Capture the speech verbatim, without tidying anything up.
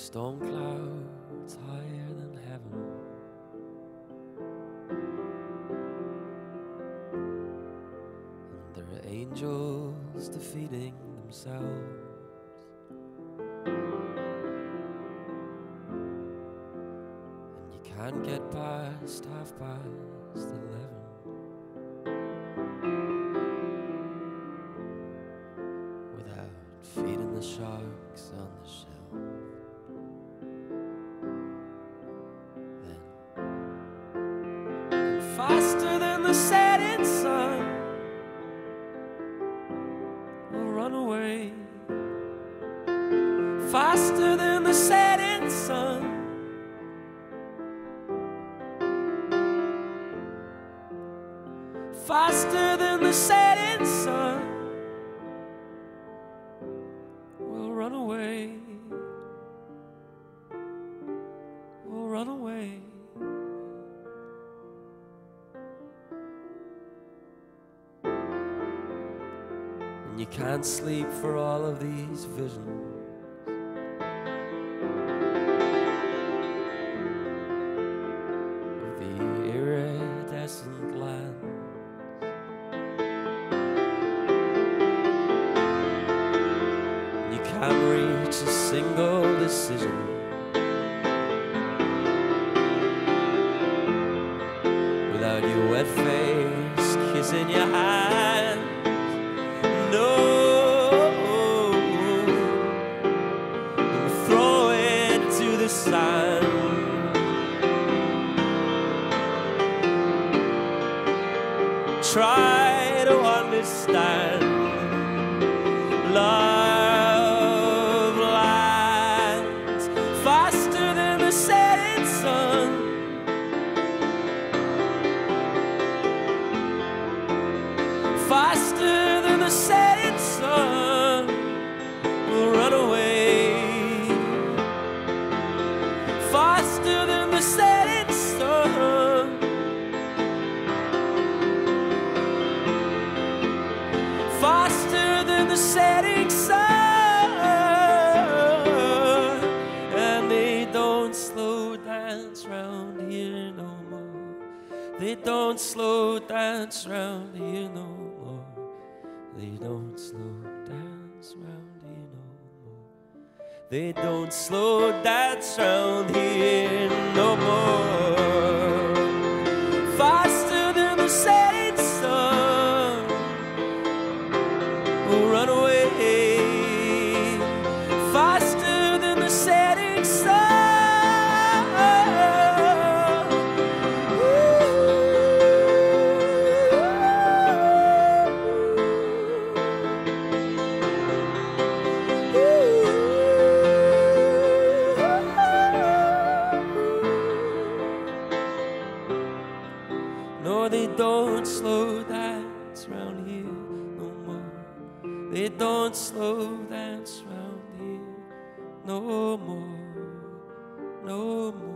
storm clouds higher than heaven. And there are angels defeating themselves. And you can't get past half past eleven without feeding the sharks on the shelf. Faster than the setting sun, we'll run away. Faster than the setting sun, faster than the setting sun, we'll run away. We'll run away. And you can't sleep for all of these visions. Of the iridescent lands. And you can't reach a single decision without your wet face kissing your hand. No, we'll throw it to the sun. Try to understand. Love lands faster than the setting sun. Faster than the setting sun, we'll run away. Faster than the setting sun, faster than the setting sun. And they don't slow dance round here no more. They don't slow dance round here no more. They don't slow dance round here no more. They don't slow dance round here no more. Faster than the setting sun, we'll run away. Faster than the setting sun. No, they don't slow dance round here no more. They don't slow dance round here no more, no more.